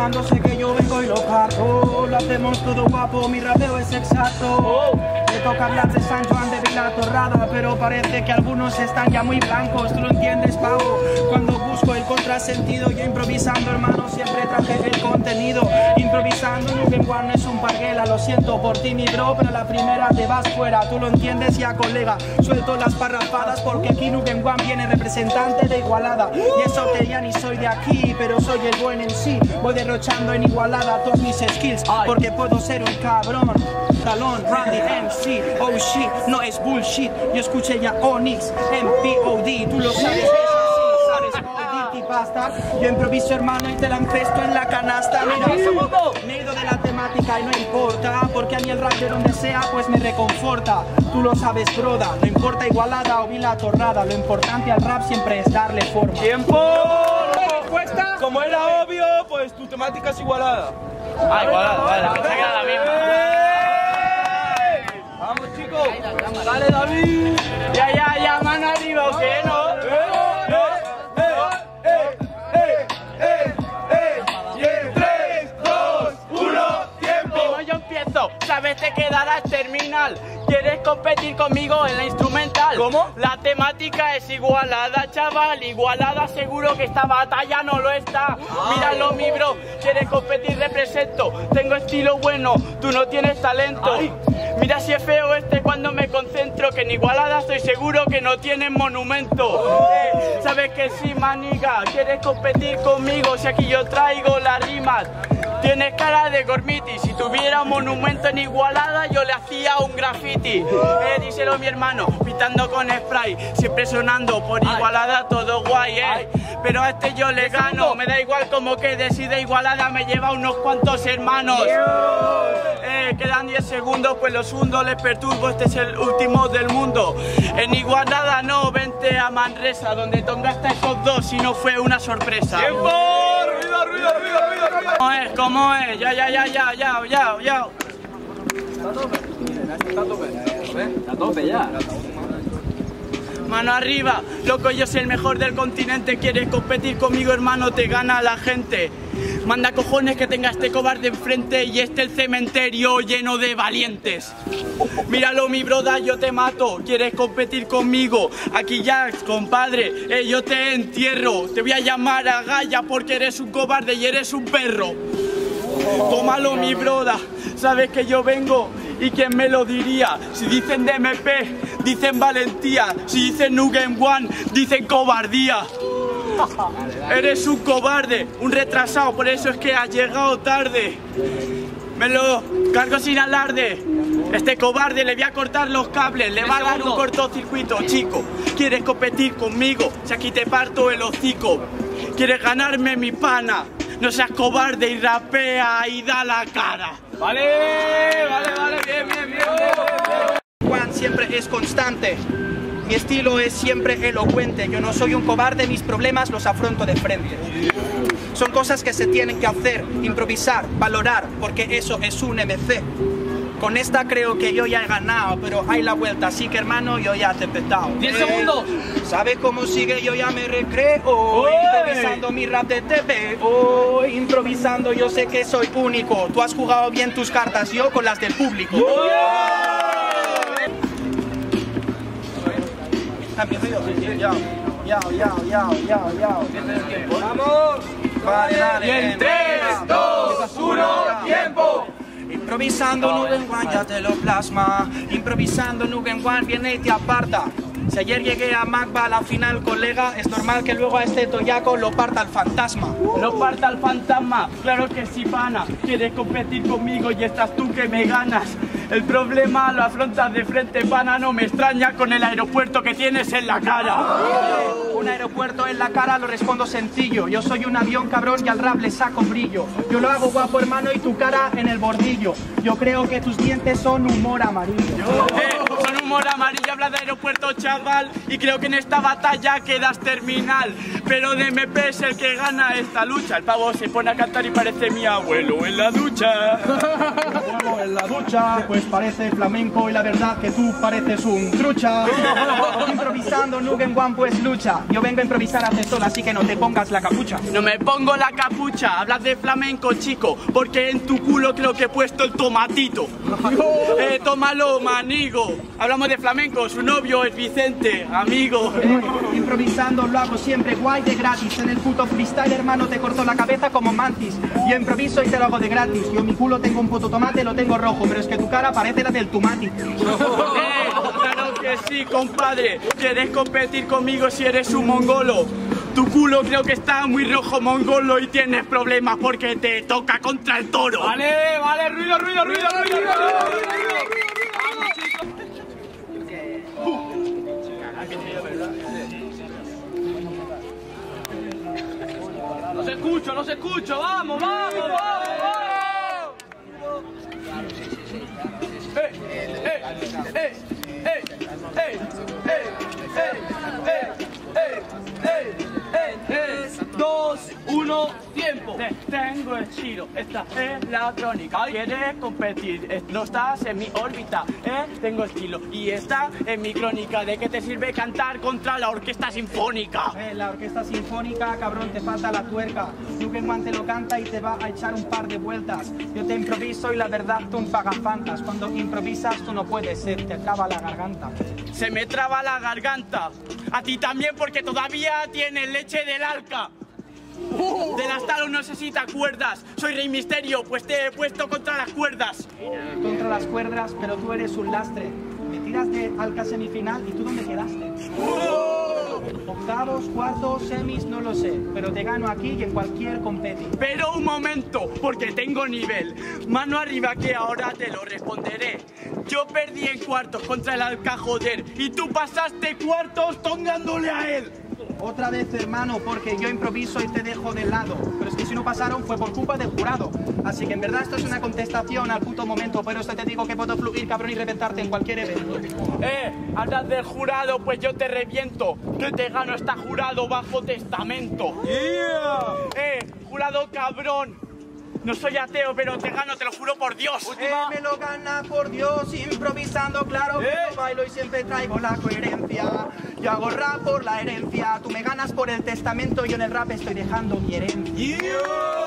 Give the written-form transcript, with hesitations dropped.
improvisando, sé que yo vengo y lo parto. Lo hacemos todo guapo, mi rapeo es exacto. Me toca hablar de San Juan de Vilatorrada, pero parece que algunos están ya muy blancos. ¿Tú lo entiendes, pavo? Cuando busco el contrasentido, yo improvisando, hermano, siempre traje el contenido. Improvisando, Nugen One es un parguela. Lo siento por ti, mi bro, pero la primera te vas fuera. ¿Tú lo entiendes ya, colega? Suelto las parrafadas porque aquí Nugen One viene representante de Igualada. Y eso que ya ni soy de aquí, pero soy el buen en sí. Voy derrochando en Igualada todos mis skills, porque puedo ser un cabrón. Talón, Randy, MC, oh shit, no es bullshit. Yo escuché ya Onyx, MPOD, tú lo sabes, es así, sabes, OD, basta. Yo improviso, hermano, y te la empesto en la canasta. Mira, me he ido de la temática y no importa, porque a mí el rap de donde sea pues me reconforta. Tú lo sabes, broda, no importa Igualada o Vilatorrada, lo importante al rap siempre es darle forma. ¡Tiempo! ¿Cuesta? Como era obvio, pues tu temática es Igualada. Ah, Igualada, vale, pensé que era la misma. Vamos, chicos. Dale, David. Ya, mano arriba, ¿o qué, no? Y en 3, 2, 1, tiempo. Yo empiezo, sabes, te quedarás terminal. ¿Quieres competir conmigo en la instrumental? ¿Cómo? La temática es Igualada, chaval. Igualada, seguro que esta batalla no lo está. Míralo, mi bro. ¿Quieres competir? Represento. Tengo estilo bueno, tú no tienes talento. Ay. Mira si es feo cuando me concentro, que en Igualada estoy seguro que no tienen monumento. Sabes que sí, maniga. ¿Quieres competir conmigo? Si aquí yo traigo las rimas. Tienes cara de gormiti. Si tuviera un monumento en Igualada, yo le hacía un graffiti. Díselo mi hermano, pintando con spray, siempre sonando por Igualada, todo guay, pero a este yo le gano. Me da igual como que decide Igualada, me lleva unos cuantos hermanos. Quedan 10 segundos, pues los hundo, les perturbo, este es el último del mundo. En Igualada no, vente a Manresa, donde Tonga está esos dos, si no fue una sorpresa. ¡Tiempo! ¡Ruido! ¿Cómo es? Ya. Está a tope ya. Mano arriba, loco, yo soy el mejor del continente. ¿Quieres competir conmigo, hermano? Te gana la gente. Manda cojones que tenga este cobarde enfrente y el cementerio lleno de valientes. Míralo, mi broda, yo te mato. ¿Quieres competir conmigo? Aquí ya, compadre, yo te entierro. Te voy a llamar a Gaia porque eres un cobarde y eres un perro. Tómalo, mi broda, sabes que yo vengo. ¿Y quién me lo diría? Si dicen DMP, dicen valentía. Si dicen Nugen One, dicen cobardía. Eres un cobarde, un retrasado, por eso es que has llegado tarde. Me lo cargo sin alarde. Este cobarde le voy a cortar los cables, le va a dar un cortocircuito, chico. ¿Quieres competir conmigo? Si aquí te parto el hocico. ¿Quieres ganarme, mi pana? No seas cobarde y rapea y da la cara. Vale, bien. Juan siempre es constante. Mi estilo es siempre elocuente. Yo no soy un cobarde, mis problemas los afronto de frente. Son cosas que se tienen que hacer, improvisar, valorar, porque eso es un MC. Con esta creo que yo ya he ganado, pero hay la vuelta, así que hermano, yo ya te he petado. 10 segundos. ¿Sabes cómo sigue? Yo ya me recreo. Improvisando mi rap de TV. Improvisando, yo sé que soy único. Tú has jugado bien tus cartas, yo con las del público. Vamos. Vale. Y en 3, 2, 1, tiempo. Improvisando Nugen One ya te lo plasma. Improvisando Nugen One viene y te aparta. Si ayer llegué a Magba a la final, colega, es normal que luego a este toyaco lo parta el fantasma. ¿Lo parta el fantasma? Claro que sí, pana. Quieres competir conmigo y estás tú que me ganas. El problema lo afrontas de frente, pana. No me extraña con el aeropuerto que tienes en la cara. Un aeropuerto en la cara lo respondo sencillo. Yo soy un avión, cabrón, y al rap le saco brillo. Yo lo hago guapo, hermano, y tu cara en el bordillo. Yo creo que tus dientes son humor amarillo. Son como la amarilla habla de aeropuerto, chaval. Y creo que en esta batalla quedas terminal. Pero de MP es el que gana esta lucha. El pavo se pone a cantar y parece mi abuelo en la ducha. Luego en la ducha, pues parece flamenco y la verdad que tú pareces un trucha. Improvisando, Nugen One pues lucha. Yo vengo a improvisar a hacer sola, así que no te pongas la capucha. No me pongo la capucha, hablas de flamenco, chico, porque en tu culo creo que he puesto el tomatito. Tómalo, manigo. Hablamos de flamenco, su novio es Vicente, amigo. Improvisando lo hago siempre guay de gratis. En el puto freestyle, hermano, te corto la cabeza como Mantis. Yo improviso y te lo hago de gratis. Yo en mi culo tengo un puto tomate, lo tengo rojo, pero es que tu cara parece la del tomati. Claro que sí, compadre. ¿Quieres competir conmigo si eres un mongolo? Tu culo creo que está muy rojo, mongolo, y tienes problemas porque te toca contra el toro. Vale, vale, ruido. No se escucho, vamos. Dos, uno, tiempo. Tengo el giro, esta es la crónica. ¿Quieres competir? No estás en mi órbita, tengo estilo. Y esta es mi crónica. ¿De qué te sirve cantar contra la orquesta sinfónica? La orquesta sinfónica, cabrón, te falta la tuerca. Nugen One te lo canta y te va a echar un par de vueltas. Yo te improviso y la verdad tú un pagafantas. Cuando improvisas tú no puedes ser, te traba la garganta. Se me traba la garganta. A ti también porque todavía tienes leche del Alca. De las talos no necesita cuerdas. Soy Rey Misterio, pues te he puesto contra las cuerdas. Contra las cuerdas, pero tú eres un lastre. Me tiras de Alca semifinal y tú ¿dónde quedaste? Octavos, cuartos, semis, no lo sé, pero te gano aquí y en cualquier competi. Pero un momento, porque tengo nivel. Mano arriba que ahora te lo responderé. Yo perdí en cuartos contra el Alca, joder, y tú pasaste cuartos tongándole a él. Otra vez, hermano, porque yo improviso y te dejo de lado. Pero es que si no pasaron fue por culpa del jurado. Así que en verdad esto es una contestación al puto momento. Pero esto te digo que puedo fluir, cabrón, y reventarte en cualquier evento. Hablas del jurado, pues yo te reviento. Que te gano esta jurado bajo testamento. Jurado cabrón. No soy ateo, pero te gano, te lo juro por Dios. Me lo gana por Dios, improvisando, claro que yo bailo y siempre traigo la coherencia. Yo hago rap por la herencia, tú me ganas por el testamento, yo en el rap estoy dejando mi herencia.